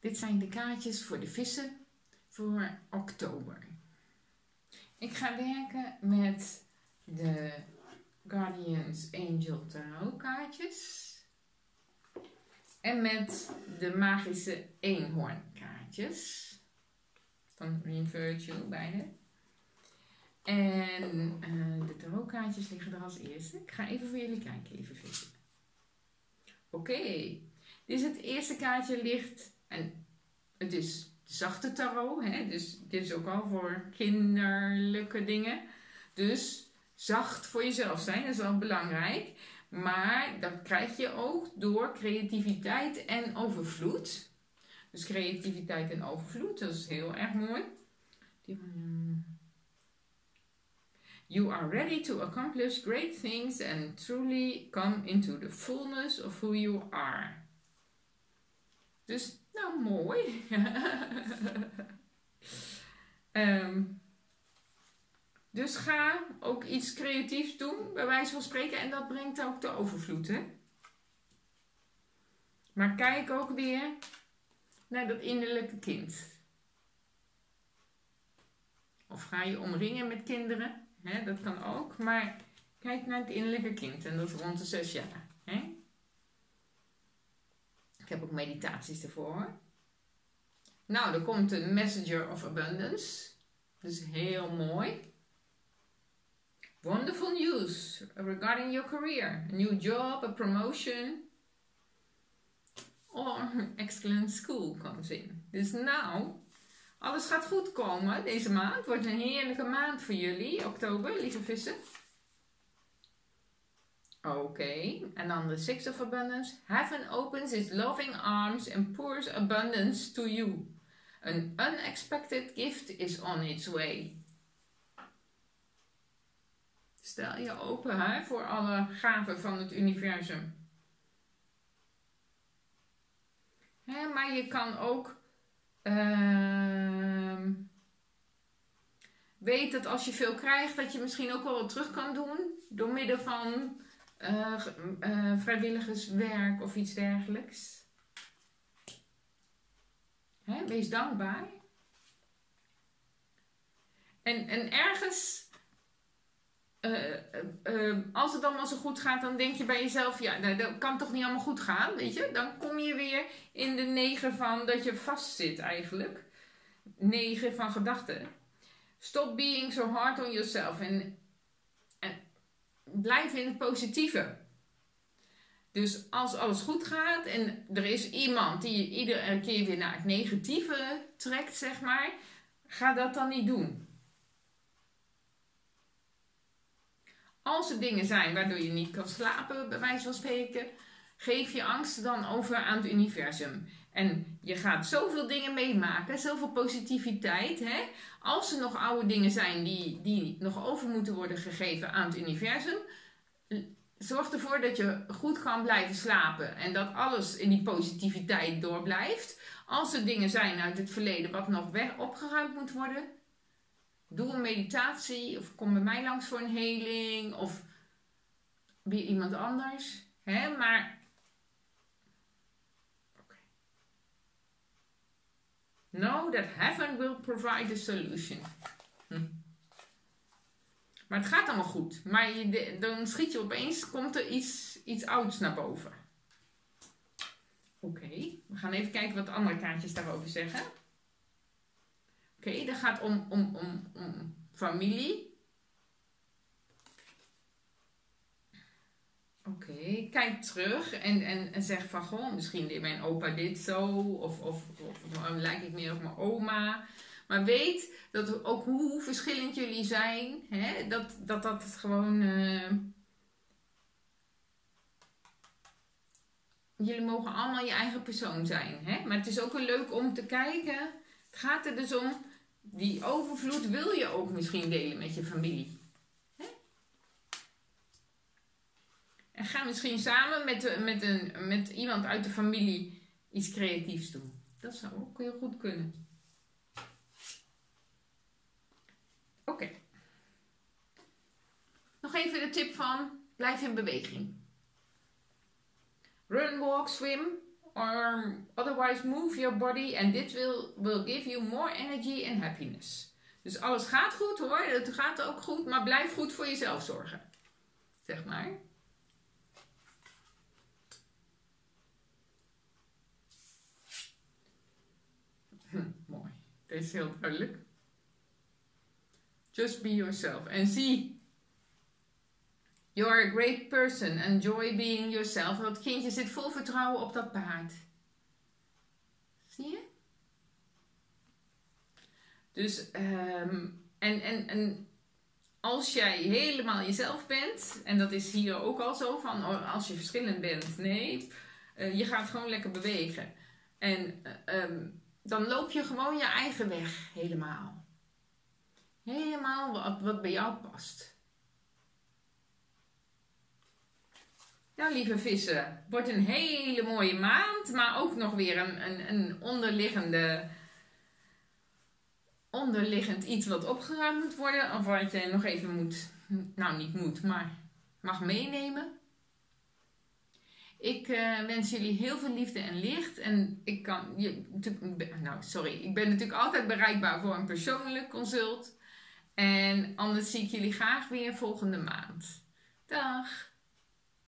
Dit zijn de kaartjes voor de vissen voor oktober. Ik ga werken met de Guardians Angel Tarot kaartjes. En met de magische eenhoorn kaartjes. Van Green Virtue, beide. En de tarot kaartjes liggen er als eerste. Ik ga even voor jullie kijken, lieve vissen. Oké. Dit is het eerste kaartje licht. En het is de zachte tarot. Hè? Dus dit is ook al voor kinderlijke dingen. Dus zacht voor jezelf zijn, dat is wel belangrijk. Maar dat krijg je ook door creativiteit en overvloed. Dus creativiteit en overvloed, dat is heel erg mooi. You are ready to accomplish great things and truly come into the fullness of who you are. Dus, nou mooi. Dus ga ook iets creatiefs doen, bij wijze van spreken. En dat brengt ook de overvloed, hè. Maar kijk ook weer naar dat innerlijke kind. Of ga je omringen met kinderen, hè? Dat kan ook. Maar kijk naar het innerlijke kind. En dat is rond de 6 jaar. Hè? Ik heb ook meditaties ervoor. Nou, er komt een Messenger of Abundance. Dus heel mooi. Wonderful news regarding your career. A new job, a promotion. Or excellent school comes in. Dus nou, alles gaat goed komen deze maand. Het wordt een heerlijke maand voor jullie, oktober, lieve vissen. Oké, en dan de Six of Abundance. Heaven opens its loving arms and pours abundance to you. An unexpected gift is on its way. Stel je open, hè, voor alle gaven van het universum. Hè, maar je kan ook weet dat als je veel krijgt, dat je misschien ook wel wat terug kan doen. Door middel van vrijwilligerswerk of iets dergelijks. Hè, wees dankbaar. En ergens, als het allemaal zo goed gaat, dan denk je bij jezelf, ja, dat kan toch niet allemaal goed gaan, weet je. Dan kom je weer in de 9 van dat je vastzit eigenlijk. 9 van gedachten. Stop being so hard on yourself. En blijf in het positieve. Dus als alles goed gaat en er is iemand die je iedere keer weer naar het negatieve trekt, zeg maar, ga dat dan niet doen. Als er dingen zijn waardoor je niet kan slapen, bij wijze van spreken, geef je angst dan over aan het universum. En je gaat zoveel dingen meemaken, zoveel positiviteit. Hè? Als er nog oude dingen zijn die nog over moeten worden gegeven aan het universum, zorg ervoor dat je goed kan blijven slapen. En dat alles in die positiviteit doorblijft. Als er dingen zijn uit het verleden wat nog opgeruimd moet worden, doe een meditatie of kom bij mij langs voor een heling of weer iemand anders. Hè? Maar know that heaven will provide a solution. Maar het gaat allemaal goed. Maar dan schiet je opeens, komt er iets ouds naar boven. Oké, we gaan even kijken wat de andere kaartjes daarover zeggen. Oké, dat gaat om familie. Oké, kijk terug en zeg van, goh, misschien deed mijn opa dit zo, of lijk ik meer op mijn oma. Maar weet dat ook hoe verschillend jullie zijn, hè, dat het gewoon, jullie mogen allemaal je eigen persoon zijn. Hè? Maar het is ook wel leuk om te kijken, het gaat er dus om, die overvloed wil je ook misschien delen met je familie. En ga misschien samen met iemand uit de familie iets creatiefs doen. Dat zou ook heel goed kunnen. Oké. Nog even de tip van blijf in beweging. Run, walk, swim or otherwise move your body and this will give you more energy and happiness. Dus alles gaat goed hoor, het gaat ook goed, maar blijf goed voor jezelf zorgen. Zeg maar. Mooi, dit is heel duidelijk. Just be yourself and see. You are a great person. Enjoy being yourself. Dat kindje zit vol vertrouwen op dat paard. Zie je? Dus, en als jij helemaal jezelf bent, en dat is hier ook al zo, van als je verschillend bent, nee, je gaat gewoon lekker bewegen. En dan loop je gewoon je eigen weg, helemaal. Helemaal wat bij jou past. Nou, lieve vissen, wordt een hele mooie maand, maar ook nog weer een onderliggend iets wat opgeruimd moet worden. Of wat je nog even moet, nou niet moet, maar mag meenemen. Ik wens jullie heel veel liefde en licht. En ik ben natuurlijk altijd bereikbaar voor een persoonlijk consult. En anders zie ik jullie graag weer volgende maand. Dag!